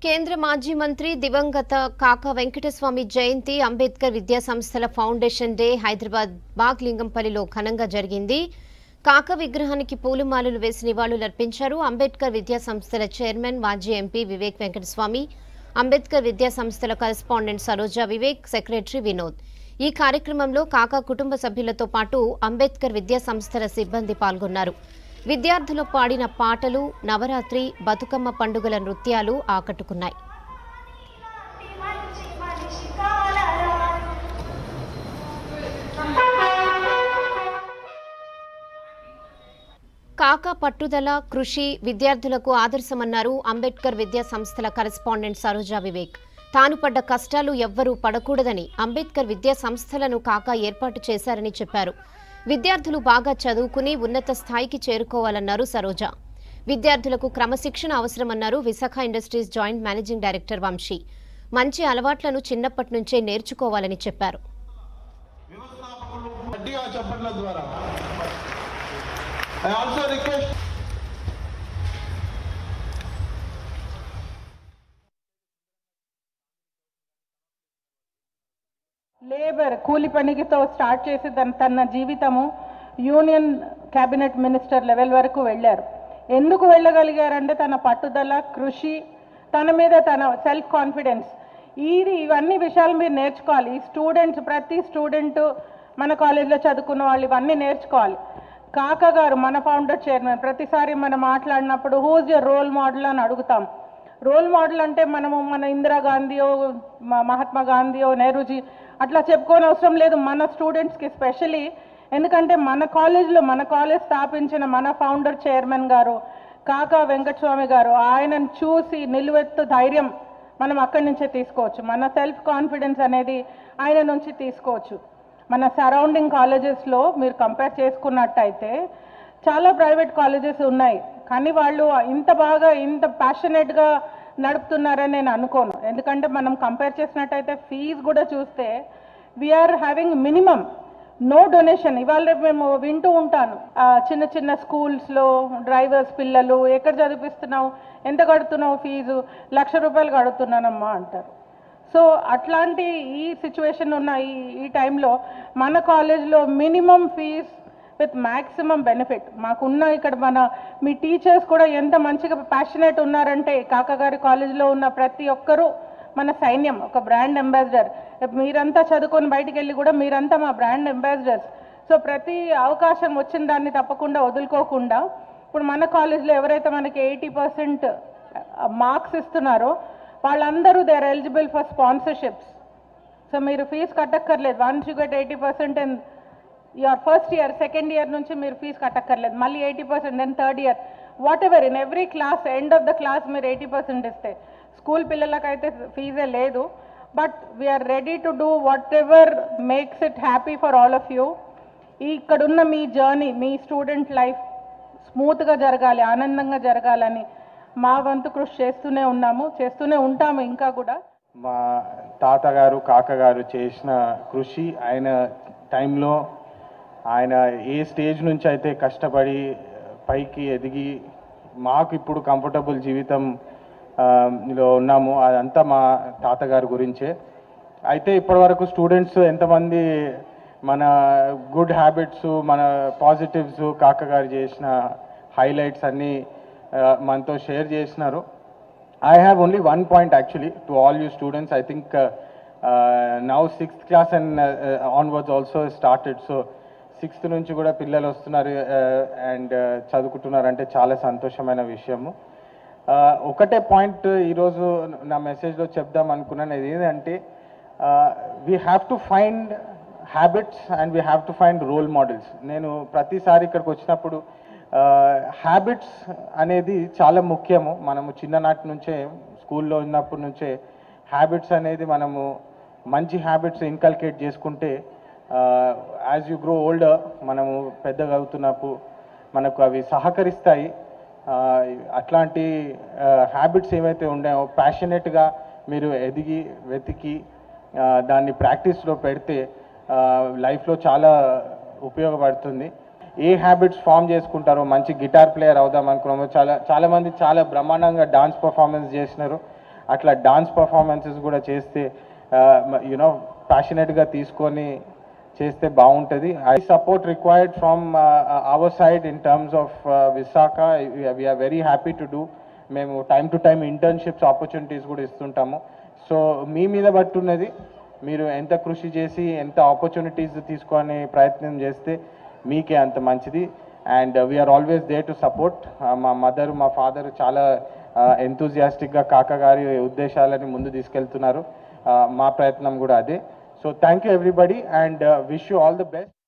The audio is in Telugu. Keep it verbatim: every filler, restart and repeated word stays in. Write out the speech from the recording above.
కేంద్ర మాజీ మంత్రి దివంగత కాకా వెంకటస్వామి జయంతి అంబేద్కర్ విద్యా సంస్థల ఫౌండేషన్ డే హైదరాబాద్ బాగ్లింగంపల్లిలో ఘనంగా జరిగింది. కాకా విగ్రహానికి పూలమాలలు వేసి నివాళులర్పించారు. అంబేద్కర్ విద్యా సంస్థల చైర్మన్ మాజీ ఎంపీ వివేక్ వెంకటస్వామి, అంబేద్కర్ విద్యా సంస్థల కరెస్పాండెంట్ సరోజా వివేక్, సెక్రటరీ వినోద్. ఈ కార్యక్రమంలో కాకా కుటుంబ సభ్యులతో పాటు అంబేద్కర్ విద్యా సంస్థల సిబ్బంది పాల్గొన్నారు. విద్యార్థులు పాడిన పాటలు, నవరాత్రి, బతుకమ్మ పండుగల నృత్యాలు ఆకట్టుకున్నాయి. కాకా పట్టుదల, కృషి విద్యార్థులకు ఆదర్శమన్నారు అంబేద్కర్ విద్యా సంస్థల కరెస్పాండెంట్ సరోజా వివేక్. తాను పడ్డ కష్టాలు ఎవ్వరూ పడకూడదని అంబేద్కర్ విద్యా సంస్థలను కాకా ఏర్పాటు చేశారని చెప్పారు. విద్యార్థులు బాగా చదువుకుని ఉన్నత స్థాయికి చేరుకోవాలన్నారు సరోజా. విద్యార్థులకు క్రమశిక్షణ అవసరమన్నారు Visakha industries joint managing director Vamsi. మంచి అలవాట్లను చిన్నప్పటి నుంచే నేర్చుకోవాలని చెప్పారు. లేబర్ కూలి పనికితో స్టార్ట్ చేసి తన తన జీవితము యూనియన్ క్యాబినెట్ మినిస్టర్ లెవెల్ వరకు వెళ్ళారు. ఎందుకు వెళ్ళగలిగారంటే తన పట్టుదల, కృషి, తన మీద తన సెల్ఫ్ కాన్ఫిడెన్స్. ఇది ఇవన్నీ విషయాలు మీరు నేర్చుకోవాలి. ఈ స్టూడెంట్స్, ప్రతి స్టూడెంట్ మన కాలేజీలో చదువుకున్న వాళ్ళు ఇవన్నీ నేర్చుకోవాలి. కాకా గారు మన ఫౌండర్ చైర్మన్. ప్రతిసారి మనం మాట్లాడినప్పుడు హూజ్ యువర్ రోల్ మోడల్ అని అడుగుతాం. రోల్ మోడల్ అంటే మనము మన ఇందిరాగాంధీయో, మహాత్మా గాంధీయో, నెహ్రూజీ అట్లా చెప్పుకోని అవసరం లేదు మన స్టూడెంట్స్కి స్పెషలీ. ఎందుకంటే మన కాలేజ్లో మన కాలేజ్ స్థాపించిన మన ఫౌండర్ చైర్మన్ గారు కాకా వెంకటస్వామి గారు, ఆయనను చూసి నిలువెత్తు ధైర్యం మనం అక్కడి నుంచే తీసుకోవచ్చు. మన సెల్ఫ్ కాన్ఫిడెన్స్ అనేది ఆయన నుంచి తీసుకోవచ్చు. మన సరౌండింగ్ కాలేజెస్లో మీరు కంపేర్ చేసుకున్నట్టయితే చాలా ప్రైవేట్ కాలేజెస్ ఉన్నాయి, కానీ వాళ్ళు ఇంత బాగా ఇంత ప్యాషనేట్గా నడుపుతున్నారని నేను అనుకోను. ఎందుకంటే మనం కంపేర్ చేసినట్టయితే ఫీజు కూడా చూస్తే we are having minimum no donation. ఇవాళ రేపు మేము వింటూ ఉంటాను, చిన్న చిన్న స్కూల్స్లో డ్రైవర్స్ పిల్లలు ఎక్కడ చదివిస్తున్నావు, ఎంత కడుతున్నావు ఫీజు, లక్ష రూపాయలు కడుతున్నానమ్మా అంటారు. సో అట్లాంటి ఈ సిచ్యువేషన్ ఉన్న ఈ ఈ టైంలో మన కాలేజ్లో minimum fee with maximum benefit. మాకున్న ఇక్కడ మన మీ టీచర్స్ కూడా ఎంత మంచిగా ప్యాషనేట్ ఉన్నారంటే కాకా గారి కాలేజీలో ఉన్న ప్రతి ఒక్కరూ మన సైన్యం, ఒక బ్రాండ్ అంబాసిడర్. మీరంతా చదువుకొని బయటికి వెళ్ళి కూడా మీరంతా మా బ్రాండ్ అంబాసిడర్స్. సో ప్రతి అవకాశం వచ్చిన దాన్ని తప్పకుండా వదులుకోకుండా ఇప్పుడు మన కాలేజ్లో ఎవరైతే మనకి ఎయిటీ పర్సెంట్ మార్క్స్ ఇస్తున్నారో వాళ్ళందరూ they are eligible for sponsorships. So మీరు ఫీజు కట్టక్కర్లేదు. Once you get eighty percent and your first year, second year నుంచి మీరు ఫీజు కట్టక్కర్లేదు. మళ్ళీ eighty percent then third year, whatever in every class end of the class మీరు ఎయిటీ పర్సెంట్ ఇస్తే. స్కూల్ పిల్లలకైతే ఫీజే లేదు. But we are ready to do whatever makes it happy for all of you. ఇక్కడున్న మీ జర్నీ, మీ స్టూడెంట్ లైఫ్ స్మూత్గా జరగాలి, ఆనందంగా జరగాలని మా వంతు కృషి చేస్తూనే ఉన్నాము, చేస్తూనే ఉంటాము ఇంకా కూడా. మా తాతగారు కాకా గారు చేసిన కృషి, ఆయన టైంలో ఆయన ఏ స్టేజ్ నుంచి అయితే కష్టపడి పైకి ఎదిగి మాకు ఇప్పుడు కంఫర్టబుల్ జీవితం లో ఉన్నాము, అదంతా మా తాతగారి గురించే. అయితే ఇప్పటివరకు స్టూడెంట్స్ ఎంతమంది మన గుడ్ హ్యాబిట్స్, మన పాజిటివ్స్, కాకా గారు చేసిన హైలైట్స్ అన్నీ మనతో షేర్ చేసినారు. I have only one point actually to all you students. I think uh, uh, now sixth class and uh, uh, onwards also started. So sixth నుంచి కూడా పిల్లలు వస్తున్నారు అండ్ చదువుకుంటున్నారు అంటే చాలా సంతోషమైన విషయము. ఒకటే పాయింట్ ఈరోజు నా మెసేజ్లో చెప్దాం అనుకున్నాను. ఇది ఏంటంటే we have to find habits and we have to find role models. నేను ప్రతిసారి ఇక్కడికి వచ్చినప్పుడు హ్యాబిట్స్ అనేది చాలా ముఖ్యము. మనము చిన్ననాటి నుంచే స్కూల్లో ఉన్నప్పటి నుంచే హ్యాబిట్స్ అనేది మనము మంచి హ్యాబిట్స్ ఇన్కల్కేట్ చేసుకుంటే యాజ్ యూ గ్రో ఓల్డర్, మనము పెద్దగా అవుతున్నప్పుడు మనకు అవి సహకరిస్తాయి. అట్లాంటి హ్యాబిట్స్ ఏవైతే ఉన్నాయో ప్యాషనేట్గా మీరు ఎదిగి వెతికి దాన్ని ప్రాక్టీస్లో పెడితే లైఫ్లో చాలా ఉపయోగపడుతుంది. ఏ హ్యాబిట్స్ ఫామ్ చేసుకుంటారో, మంచి గిటార్ ప్లేయర్ అవుదాం అనుకున్నాము, చాలా చాలామంది చాలా బ్రహ్మాండంగా డాన్స్ పర్ఫార్మెన్స్ చేసినారు. అట్లా డాన్స్ పర్ఫార్మెన్సెస్ కూడా చేస్తే యునో ప్యాషనెట్గా తీసుకొని చేస్తే బాగుంటుంది. I support required from our side in terms of Visakha. We are very happy to do. మేము time to time internships opportunities కూడా ఇస్తుంటాము. సో మీ మీద పట్టున్నది, మీరు ఎంత కృషి చేసి ఎంత ఆపర్చునిటీస్ తీసుకొని ప్రయత్నం చేస్తే మీకే అంత మంచిది. And we are always there to support. మా మదర్ మా ఫాదర్ చాలా ఎంతూజియాస్టిక్గా కాకా గారి ఉద్దేశాలని ముందు తీసుకెళ్తున్నారు. మా ప్రయత్నం కూడా అదే. So thank you everybody and wish you all the best.